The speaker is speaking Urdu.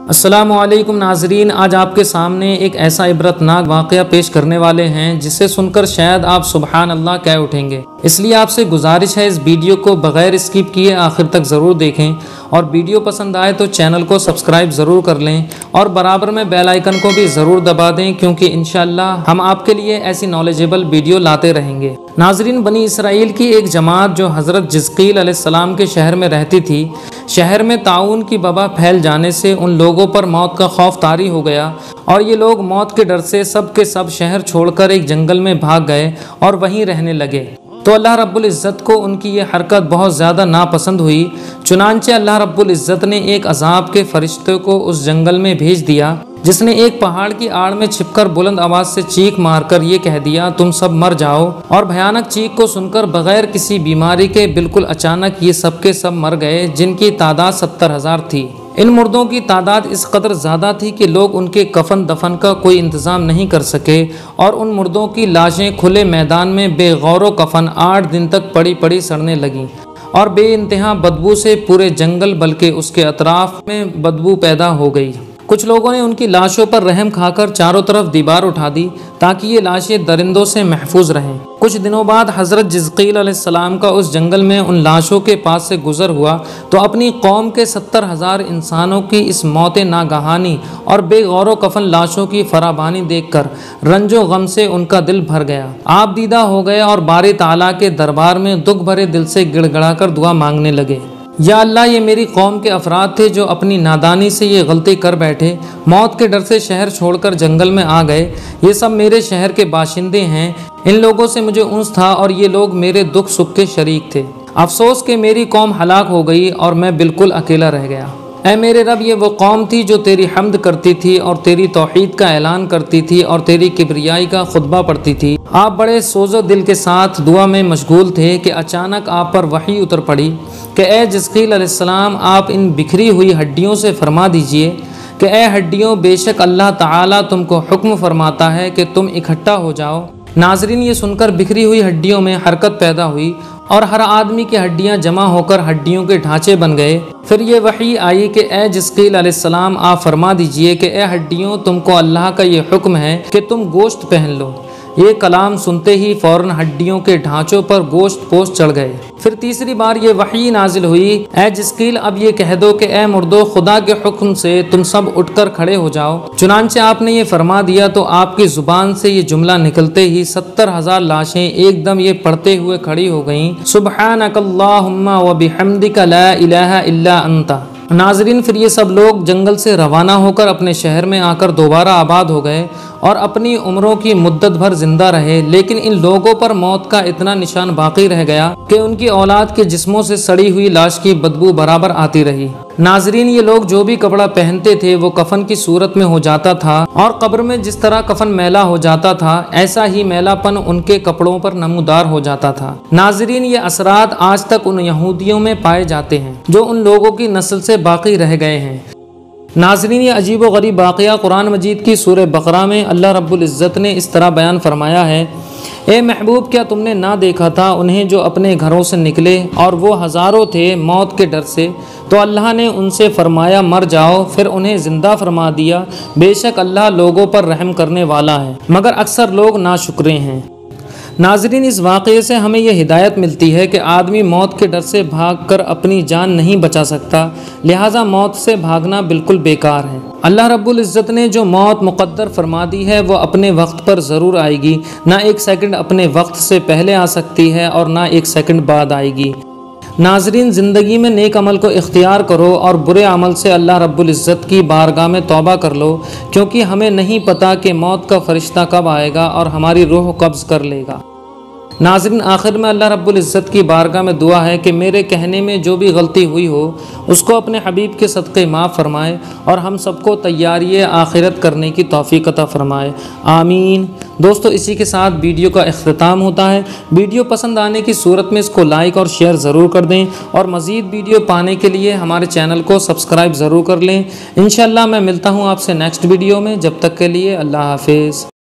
السلام علیکم ناظرین، آج آپ کے سامنے ایک ایسا عبرتناک واقعہ پیش کرنے والے ہیں جسے سن کر شاید آپ سبحان اللہ کہہ اٹھیں گے۔ اس لیے آپ سے گزارش ہے اس ویڈیو کو بغیر اسکپ کیے آخر تک ضرور دیکھیں، اور ویڈیو پسند آئے تو چینل کو سبسکرائب ضرور کر لیں اور برابر میں بیل آئیکن کو بھی ضرور دبا دیں، کیونکہ انشاءاللہ ہم آپ کے لیے ایسی نالجیبل ویڈیو لاتے رہیں گے۔ ناظرین، بنی اسرائیل کی ایک جماعت جو حضرت جزقیل علیہ السلام کے شہر میں رہتی تھی، شہر میں طاعون کی وبا پھیل جانے سے ان لوگوں پر موت کا خوف طاری ہو گیا، اور یہ لوگ موت کے ڈر سے سب کے سب شہر چھوڑ کر ایک جنگل میں بھاگ گئے اور وہیں رہنے لگے۔ تو اللہ رب العزت کو ان کی یہ حرکت بہت زیادہ ناپسند ہوئی، چنانچہ اللہ رب العزت نے ایک عذاب کے فرشتے کو اس جنگل میں بھیج دیا، جس نے ایک پہاڑ کی آڑ میں چھپ کر بلند آواز سے چیخ مار کر یہ کہہ دیا، تم سب مر جاؤ۔ اور بھیانک چیخ کو سن کر بغیر کسی بیماری کے بالکل اچانک یہ سب کے سب مر گئے، جن کی تعداد 70,000 تھی۔ ان مردوں کی تعداد اس قدر زیادہ تھی کہ لوگ ان کے کفن دفن کا کوئی انتظام نہیں کر سکے، اور ان مردوں کی لاشیں کھلے میدان میں بے غور و کفن 8 دن تک پڑی پڑی سڑنے لگیں، اور بے انتہا بدبو سے پورے جنگل بلکہ اس کے اطراف میں بدبو پیدا ہو گئی۔ کچھ لوگوں نے ان کی لاشوں پر رحم کھا کر چاروں طرف دیوار اٹھا دی تاکہ یہ لاشیں درندوں سے محفوظ رہیں۔ کچھ دنوں بعد حضرت جزقیل علیہ السلام کا اس جنگل میں ان لاشوں کے پاس سے گزر ہوا تو اپنی قوم کے 70,000 انسانوں کی اس موت ناگہانی اور بے غور و کفن لاشوں کی فراوانی دیکھ کر رنج و غم سے ان کا دل بھر گیا، آپ دیدہ ہو گئے اور باری تعالیٰ کے دربار میں دکھ بھرے دل سے گڑ گڑا کر دعا مانگنے لگے، یا اللہ، یہ میری قوم کے افراد تھے جو اپنی نادانی سے یہ غلطی کر بیٹھے، موت کے ڈر سے شہر چھوڑ کر جنگل میں آ گئے، یہ سب میرے شہر کے باشندے ہیں، ان لوگوں سے مجھے انس تھا اور یہ لوگ میرے دکھ سکھ کے شریک تھے، افسوس کہ میری قوم ہلاک ہو گئی اور میں بالکل اکیلا رہ گیا۔ اے میرے رب، یہ وہ قوم تھی جو تیری حمد کرتی تھی اور تیری توحید کا اعلان کرتی تھی اور تیری کبریائی کا خطبہ پڑھتی تھی۔ آپ بڑے سوز و دل کے ساتھ دعا میں مشغول تھے کہ اچانک آپ پر وحی اتر پڑی کہ اے جزقیل علیہ السلام، آپ ان بکھری ہوئی ہڈیوں سے فرما دیجئے کہ اے ہڈیوں، بے شک اللہ تعالیٰ تم کو حکم فرماتا ہے کہ تم اکٹھا ہو جاؤ۔ ناظرین، یہ سن کر بکھری ہوئی ہڈیوں میں حرکت پیدا ہوئی اور ہر آدمی کی ہڈیاں جمع ہو کر ہڈیوں کے ڈھانچے بن گئے۔ پھر یہ وحی آئی کہ اے جزقیل علیہ السلام، آپ فرما دیجئے کہ اے ہڈیوں، تم کو اللہ کا یہ حکم ہے کہ تم گوشت پہن لو۔ یہ کلام سنتے ہی فوراً ہڈیوں کے ڈھانچوں پر گوشت پوست چڑھ گئے۔ پھر تیسری بار یہ وحی نازل ہوئی، اے جزقیل، اب یہ کہہ دو کہ اے مردو، خدا کے حکم سے تم سب اٹھ کر کھڑے ہو جاؤ۔ چنانچہ آپ نے یہ فرما دیا تو آپ کی زبان سے یہ جملہ نکلتے ہی 70,000 لاشیں ایک دم یہ پڑھتے ہوئے کھڑی ہو گئیں، سبحانک اللہم وبحمدک لا الہ الا انت۔ ناظرین، پھر یہ سب لوگ جنگل سے روانہ ہو کر اپنے شہر میں آ کر دوبارہ آباد ہو گئے اور اپنی عمروں کی مدت بھر زندہ رہے، لیکن ان لوگوں پر موت کا اتنا نشان باقی رہ گیا کہ ان کی اولاد کے جسموں سے سڑی ہوئی لاش کی بدبو برابر آتی رہی۔ ناظرین، یہ لوگ جو بھی کپڑا پہنتے تھے وہ کفن کی صورت میں ہو جاتا تھا، اور قبر میں جس طرح کفن میلا ہو جاتا تھا ایسا ہی میلا پن ان کے کپڑوں پر نمودار ہو جاتا تھا۔ ناظرین، یہ اثرات آج تک ان یہودیوں میں پائے جاتے ہیں جو ان لوگوں کی نسل سے باقی رہ گئے ہیں۔ ناظرین، یہ عجیب و غریب واقعہ قرآن مجید کی سورہ بقرہ میں اللہ رب العزت نے اس طرح بیان فرمایا ہے، اے محبوب، کیا تم نے نہ دیکھا تھا انہیں جو اپنے گھروں سے نکلے اور وہ ہزاروں تھے موت کے ڈر سے، تو اللہ نے ان سے فرمایا مر جاؤ، پھر انہیں زندہ فرما دیا، بے شک اللہ لوگوں پر رحم کرنے والا ہے، مگر اکثر لوگ ناشکرے ہیں۔ ناظرین، اس واقعے سے ہمیں یہ ہدایت ملتی ہے کہ آدمی موت کے ڈر سے بھاگ کر اپنی جان نہیں بچا سکتا، لہٰذا موت سے بھاگنا بالکل بیکار ہے۔ اللہ رب العزت نے جو موت مقدر فرما دی ہے وہ اپنے وقت پر ضرور آئے گی، نہ ایک سیکنڈ اپنے وقت سے پہلے آ سکتی ہے اور نہ ایک سیکنڈ بعد آئے گی۔ ناظرین، زندگی میں نیک عمل کو اختیار کرو اور برے عمل سے اللہ رب العزت کی بارگاہ میں توبہ کر لو، کیونکہ ہمیں نہیں پتہ کہ موت کا فرشتہ کب آئے گا اور ہماری روح قبض کر لے گا۔ ناظرین، آخر میں اللہ رب العزت کی بارگاہ میں دعا ہے کہ میرے کہنے میں جو بھی غلطی ہوئی ہو اس کو اپنے حبیب کے صدقے معاف فرمائے اور ہم سب کو تیاری آخرت کرنے کی توفیق عطا فرمائے، آمین۔ دوستو، اسی کے ساتھ ویڈیو کا اختتام ہوتا ہے۔ ویڈیو پسند آنے کی صورت میں اس کو لائک اور شیئر ضرور کر دیں، اور مزید ویڈیو پانے کے لیے ہمارے چینل کو سبسکرائب ضرور کر لیں۔ انشاءاللہ میں ملتا ہوں آپ سے نیکسٹ ویڈیو میں، جب تک کے لیے اللہ حافظ۔